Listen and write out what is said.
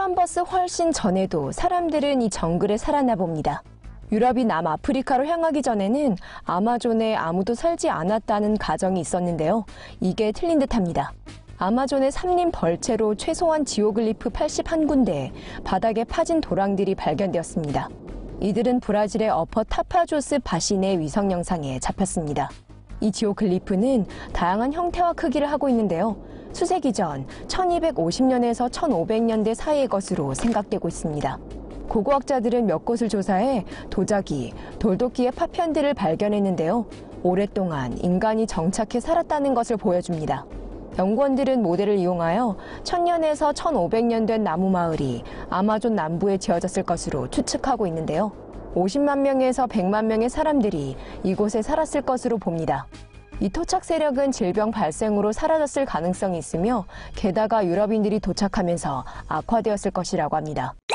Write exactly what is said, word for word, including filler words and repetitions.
콜럼버스 훨씬 전에도 사람들은 이 정글에 살았나 봅니다. 유럽이 남아프리카로 향하기 전에는 아마존에 아무도 살지 않았다는 가정이 있었는데요. 이게 틀린 듯합니다. 아마존의 삼림 벌채로 최소한 지오글리프 팔십일 군데, 바닥에 파진 도랑들이 발견되었습니다. 이들은 브라질의 어퍼 타파조스 바신의 위성 영상에 잡혔습니다. 이 지오글리프는 다양한 형태와 크기를 하고 있는데요. 수세기 전 천이백오십 년에서 천오백 년대 사이의 것으로 생각되고 있습니다. 고고학자들은 몇 곳을 조사해 도자기, 돌도끼의 파편들을 발견했는데요. 오랫동안 인간이 정착해 살았다는 것을 보여줍니다. 연구원들은 모델을 이용하여 천년에서 천오백 년 된 나무 마을이 아마존 남부에 지어졌을 것으로 추측하고 있는데요. 오십만 명에서 백만 명의 사람들이 이곳에 살았을 것으로 봅니다. 이 토착 세력은 질병 발생으로 사라졌을 가능성이 있으며 게다가 유럽인들이 도착하면서 악화되었을 것이라고 합니다.